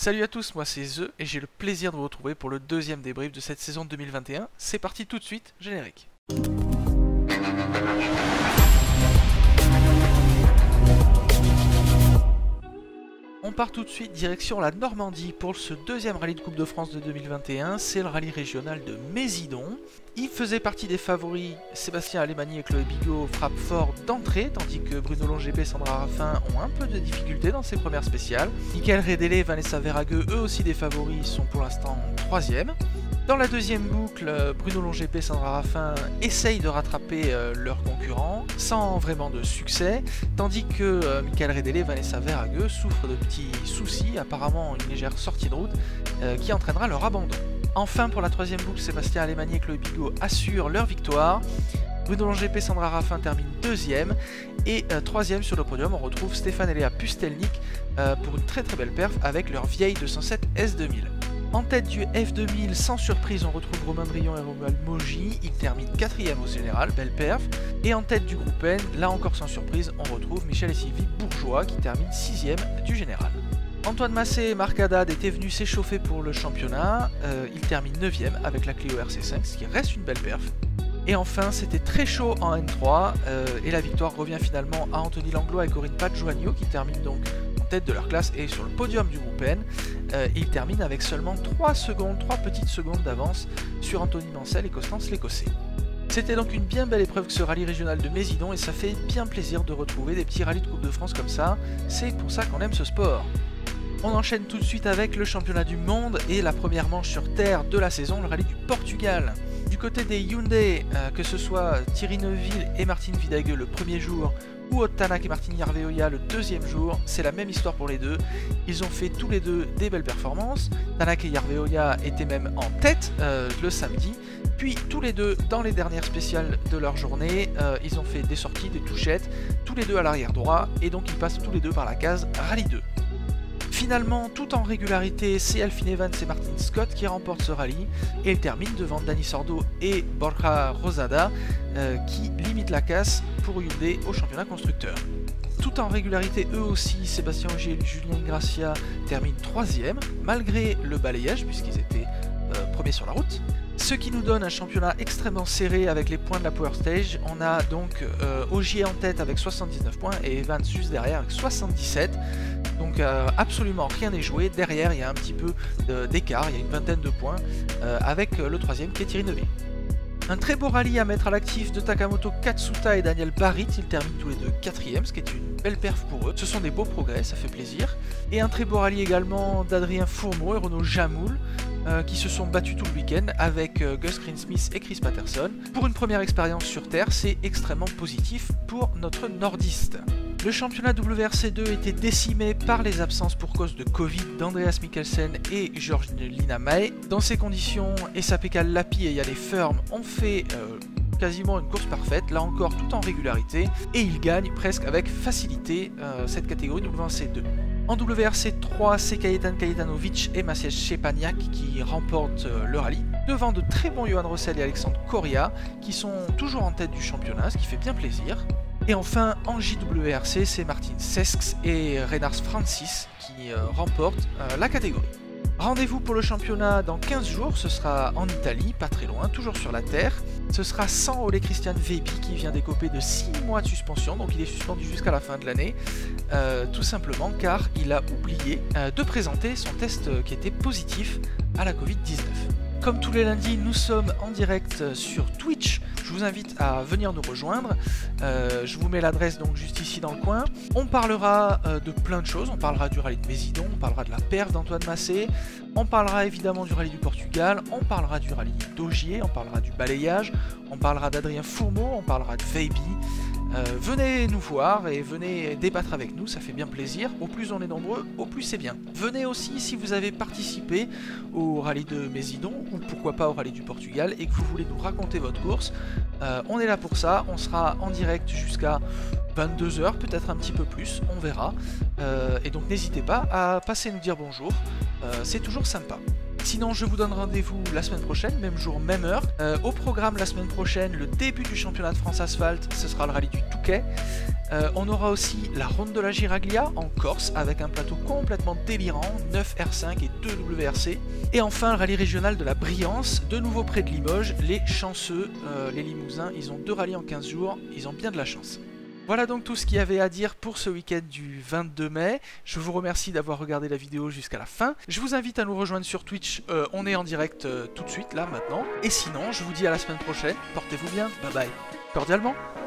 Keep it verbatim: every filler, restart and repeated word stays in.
Salut à tous, moi c'est The et j'ai le plaisir de vous retrouver pour le deuxième débrief de cette saison deux mille vingt et un. C'est parti tout de suite, générique. On part tout de suite direction la Normandie pour ce deuxième rallye de Coupe de France de deux mille vingt et un, c'est le rallye régional de Mézidon. Il faisait partie des favoris, Sébastien Alemany et Chloé Bigot frappent fort d'entrée, tandis que Bruno Longépé et Sandra Raffin ont un peu de difficultés dans ces premières spéciales. Mickaël Redele et Vanessa Verhaeghe, eux aussi des favoris, sont pour l'instant troisième. Dans la deuxième boucle, Bruno Longépé et Sandra Raffin essayent de rattraper euh, leurs concurrents sans vraiment de succès, tandis que euh, Mickaël Redele et Vanessa Verhaeghe souffrent de petits soucis, apparemment une légère sortie de route euh, qui entraînera leur abandon. Enfin, pour la troisième boucle, Sébastien Alemany et Chloé Bigot assurent leur victoire. Bruno Longépé et Sandra Raffin terminent deuxième. Et euh, troisième sur le podium, on retrouve Stéphane et Léa Pustelnik euh, pour une très très belle perf avec leur vieille deux cent sept S deux mille. En tête du F deux mille, sans surprise, on retrouve Romain Drillon et Romuald Mogy. Ils terminent quatrième au général, belle perf. Et en tête du groupe N, là encore sans surprise, on retrouve Michel et Sylvie Bourgeois qui terminent sixième du général. Antoine Massé et Marc Haddad étaient venus s'échauffer pour le championnat. Euh, ils terminent neuvième avec la Clio R C cinq, ce qui reste une belle perf. Et enfin, c'était très chaud en N trois, euh, et la victoire revient finalement à Anthony Langlois et Corinne Padjoanio qui terminent donc en tête de leur classe et sur le podium du groupe N. Euh, ils terminent avec seulement trois secondes, trois petites secondes d'avance sur Anthony Mancel et Constance Lécossais. C'était donc une bien belle épreuve que ce rallye régional de Mézidon et ça fait bien plaisir de retrouver des petits rallyes de Coupe de France comme ça. C'est pour ça qu'on aime ce sport. On enchaîne tout de suite avec le championnat du monde et la première manche sur terre de la saison, le rallye du Portugal. Du côté des Hyundai, euh, que ce soit Thierry Neuville et Martin Vidaigue le premier jour, ou Ott Tanak et Martin Järveoja le deuxième jour, c'est la même histoire pour les deux. Ils ont fait tous les deux des belles performances. Tanak et Järveoja étaient même en tête euh, le samedi. Puis tous les deux, dans les dernières spéciales de leur journée, euh, ils ont fait des sorties, des touchettes, tous les deux à l'arrière droit, et donc ils passent tous les deux par la case Rallye deux. Finalement, tout en régularité, c'est Elfyn Evans et Martin Scott qui remportent ce rallye et ils terminent devant Dani Sordo et Borja Rosada euh, qui limitent la casse pour Hyundai au championnat constructeur. Tout en régularité, eux aussi, Sébastien Ogier et Julien Ingrassia terminent troisième malgré le balayage puisqu'ils étaient euh, premiers sur la route. Ce qui nous donne un championnat extrêmement serré avec les points de la Power Stage. On a donc euh, Ogier en tête avec soixante-dix-neuf points et Evans juste derrière avec soixante-dix-sept. Donc euh, absolument rien n'est joué. Derrière il y a un petit peu d'écart, il y a une vingtaine de points euh, avec le troisième qui est Thierry Neuville. Un très beau rallye à mettre à l'actif de Takamoto Katsuta et Daniel Barrit, ils terminent tous les deux quatrième, ce qui est une belle perf pour eux. Ce sont des beaux progrès, ça fait plaisir. Et un très beau rallye également d'Adrien Fourmeau et Renaud Jamoul, euh, qui se sont battus tout le week-end avec euh, Gus Greensmith et Chris Patterson. Pour une première expérience sur Terre, c'est extrêmement positif pour notre nordiste. Le championnat W R C deux était décimé par les absences pour cause de Covid d'Andreas Mikkelsen et Georgina Mae. Dans ces conditions, Esa Pekka Lappi et Yannick Ferm ont fait euh, quasiment une course parfaite, là encore tout en régularité, et ils gagnent presque avec facilité euh, cette catégorie W R C deux. En W R C trois, c'est Kajetan Kajetanovic et Maciej Szczepaniak qui remportent euh, le rallye, devant de très bons Johan Rossel et Alexandre Coria qui sont toujours en tête du championnat, ce qui fait bien plaisir. Et enfin, en J W R C, c'est Martin Sesks et Renars Francis qui euh, remportent euh, la catégorie. Rendez-vous pour le championnat dans quinze jours, ce sera en Italie, pas très loin, toujours sur la terre. Ce sera sans Ole Christian Vebi qui vient d'écoper de six mois de suspension, donc il est suspendu jusqu'à la fin de l'année, euh, tout simplement car il a oublié euh, de présenter son test euh, qui était positif à la Covid dix-neuf. Comme tous les lundis, nous sommes en direct sur Twitch. Je vous invite à venir nous rejoindre. Euh, je vous mets l'adresse donc juste ici dans le coin. On parlera euh, de plein de choses. On parlera du rallye de Mézidon, on parlera de la perf d'Antoine Massé, on parlera évidemment du rallye du Portugal, on parlera du rallye d'Ogier, on parlera du balayage, on parlera d'Adrien Fourmeau, on parlera de Veiby. Euh, venez nous voir et venez débattre avec nous, ça fait bien plaisir. Au plus on est nombreux, au plus c'est bien. Venez aussi si vous avez participé au rallye de Mézidon ou pourquoi pas au rallye du Portugal et que vous voulez nous raconter votre course. Euh, on est là pour ça, on sera en direct jusqu'à vingt-deux heures, peut-être un petit peu plus, on verra. Euh, et donc n'hésitez pas à passer nous dire bonjour, euh, c'est toujours sympa. Sinon, je vous donne rendez-vous la semaine prochaine, même jour, même heure. Euh, au programme la semaine prochaine, le début du championnat de France Asphalte, ce sera le rallye du Touquet. Euh, on aura aussi la Ronde de la Giraglia en Corse avec un plateau complètement délirant, neuf R cinq et deux W R C. Et enfin le rallye régional de la Briance, de nouveau près de Limoges. Les chanceux, euh, les Limousins, ils ont deux rallyes en quinze jours, ils ont bien de la chance. Voilà donc tout ce qu'il y avait à dire pour ce week-end du vingt-deux mai. Je vous remercie d'avoir regardé la vidéo jusqu'à la fin. Je vous invite à nous rejoindre sur Twitch, euh, on est en direct euh, tout de suite là maintenant. Et sinon, je vous dis à la semaine prochaine, portez-vous bien, bye bye. Cordialement.